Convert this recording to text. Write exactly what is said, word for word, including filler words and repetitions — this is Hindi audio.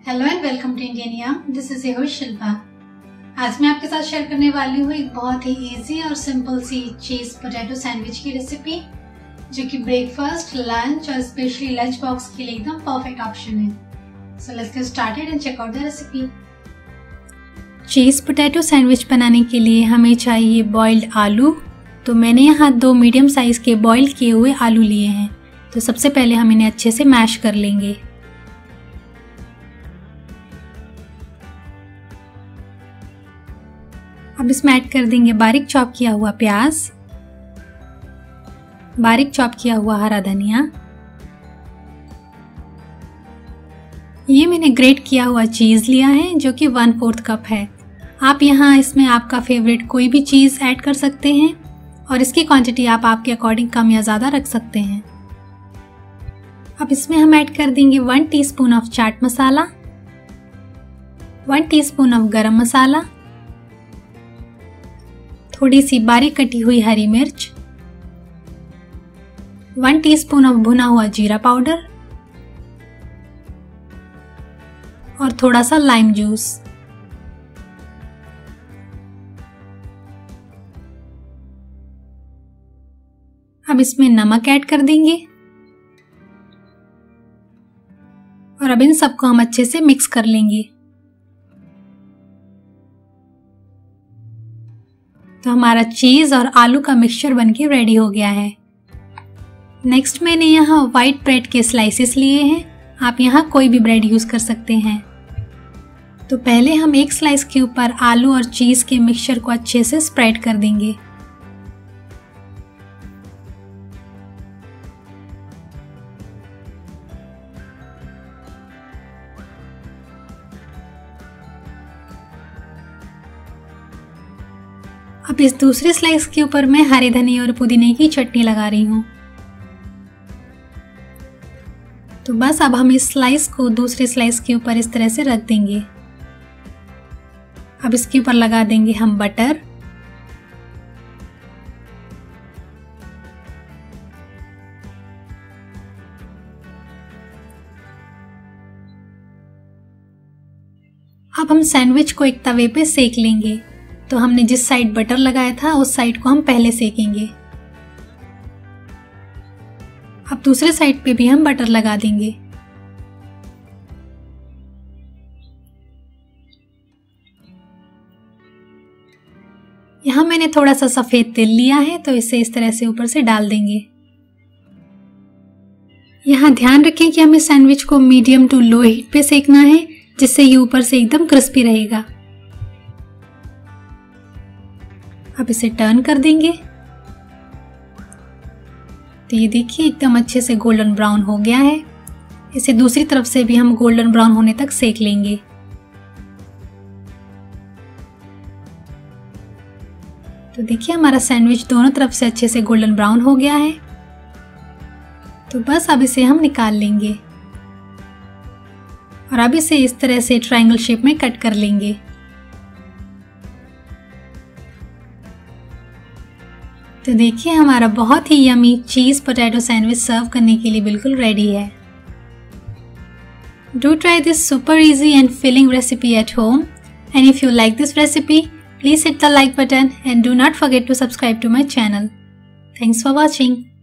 Hello and welcome to Indian yum. This is your Shilpa. आज मैं आपके साथ शेयर करने वाली हूँ एक बहुत ही इजी और सिंपल सी चीज पोटैटो सैंडविच की रेसिपी, जो कि ब्रेकफास्ट, लंच और स्पेशली लंच बॉक्स के लिए एकदम परफेक्ट ऑप्शन है। So let's get started and check out the recipe. Cheese potato sandwich बनाने के लिए हमें चाहिए बॉइल्ड आलू। तो मैंने यहाँ दो मीडियम साइज के बॉइल किए हुए आलू लिए हैं। तो सबसे पहले हम इन्हें अच्छे से मैश कर लेंगे। अब इसमें ऐड कर देंगे बारीक चॉप किया हुआ प्याज, बारीक चॉप किया हुआ हरा धनिया। ये मैंने ग्रेट किया हुआ चीज लिया है जो कि वन फोर्थ कप है। आप यहाँ इसमें आपका फेवरेट कोई भी चीज ऐड कर सकते हैं और इसकी क्वांटिटी आप आपके अकॉर्डिंग कम या ज्यादा रख सकते हैं। अब इसमें हम ऐड कर देंगे one teaspoon of chaat masala, one teaspoon of garam masala, थोड़ी सी बारीक कटी हुई हरी मिर्च, वन टीस्पून ऑफ भुना हुआ जीरा पाउडर और थोड़ा सा लाइम जूस। अब इसमें नमक ऐड कर देंगे और अब इन सबको हम अच्छे से मिक्स कर लेंगे। तो हमारा चीज और आलू का मिक्सचर बनके रेडी हो गया है। नेक्स्ट मैंने यहाँ व्हाइट ब्रेड के स्लाइसेस लिए हैं। आप यहाँ कोई भी ब्रेड यूज कर सकते हैं। तो पहले हम एक स्लाइस के ऊपर आलू और चीज के मिक्सचर को अच्छे से स्प्रेड कर देंगे। अब इस दूसरे स्लाइस के ऊपर मैं हरे धनिए और पुदीने की चटनी लगा रही हूँ। तो बस अब हम इस स्लाइस को दूसरे स्लाइस के ऊपर इस तरह से रख देंगे। अब इसके ऊपर लगा देंगे हम बटर। अब हम सैंडविच को एक तवे पे सेक लेंगे। तो हमने जिस साइड बटर लगाया था उस साइड को हम पहले सेकेंगे। अब दूसरे साइड पे भी हम बटर लगा देंगे। यहाँ मैंने थोड़ा सा सफेद तिल लिया है, तो इसे इस तरह से ऊपर से डाल देंगे। यहाँ ध्यान रखें कि हमें सैंडविच को मीडियम टू लो हीट पे सेकना है, जिससे ये ऊपर से एकदम क्रिस्पी रहेगा। अब इसे टर्न कर देंगे। तो ये देखिए एकदम अच्छे से गोल्डन ब्राउन हो गया है। इसे दूसरी तरफ से भी हम गोल्डन ब्राउन होने तक सेक लेंगे। तो देखिए हमारा सैंडविच दोनों तरफ से अच्छे से गोल्डन ब्राउन हो गया है। तो बस अब इसे हम निकाल लेंगे और अब इसे इस तरह से ट्रायंगल शेप में कट कर लेंगे। तो देखिए हमारा बहुत ही yummy cheese potato sandwich serve करने के लिए बिल्कुल रेडी है। Do try this super easy and filling recipe at home. And if you like this recipe, please hit the like button and do not forget to subscribe to my channel. Thanks for watching.